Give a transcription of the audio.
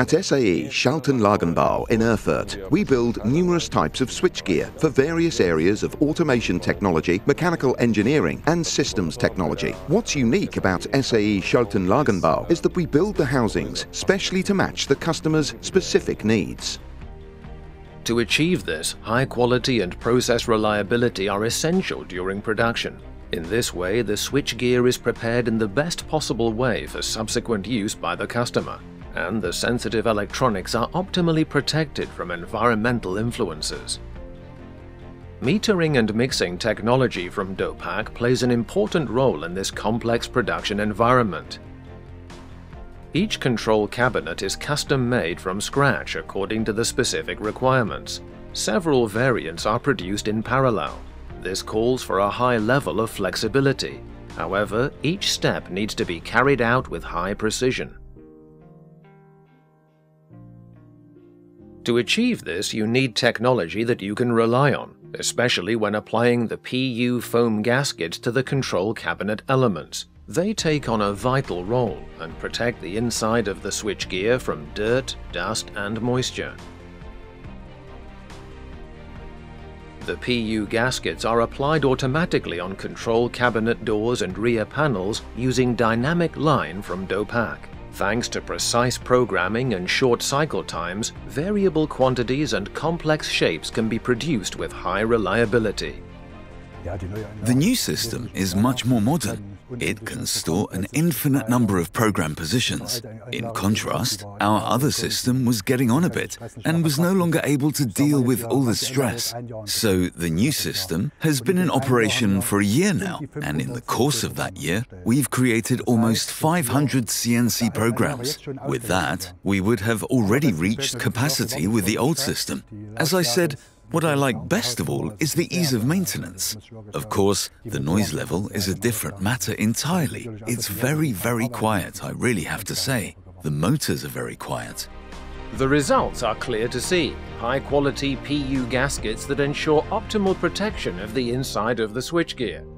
At SAE Schaltenlagenbau in Erfurt, we build numerous types of switchgear for various areas of automation technology, mechanical engineering and systems technology. What's unique about SAE Schaltenlagenbau is that we build the housings specially to match the customer's specific needs. To achieve this, high quality and process reliability are essential during production. In this way, the switchgear is prepared in the best possible way for subsequent use by the customer, and the sensitive electronics are optimally protected from environmental influences. Metering and mixing technology from DOPAG plays an important role in this complex production environment. Each control cabinet is custom-made from scratch according to the specific requirements. Several variants are produced in parallel. This calls for a high level of flexibility. However, each step needs to be carried out with high precision. To achieve this, you need technology that you can rely on, especially when applying the PU foam gaskets to the control cabinet elements. They take on a vital role and protect the inside of the switchgear from dirt, dust, and moisture. The PU gaskets are applied automatically on control cabinet doors and rear panels using dynamicLine from DOPAG. Thanks to precise programming and short cycle times, variable quantities and complex shapes can be produced with high reliability. The new system is much more modern. It can store an infinite number of program positions. In contrast, our other system was getting on a bit and was no longer able to deal with all the stress. So the new system has been in operation for a year now, and in the course of that year, we've created almost 500 CNC programs. With that, we would have already reached capacity with the old system. As I said, what I like best of all is the ease of maintenance. Of course, the noise level is a different matter entirely. It's very, very quiet, I really have to say. The motors are very quiet. The results are clear to see. High-quality PU gaskets that ensure optimal protection of the inside of the switchgear.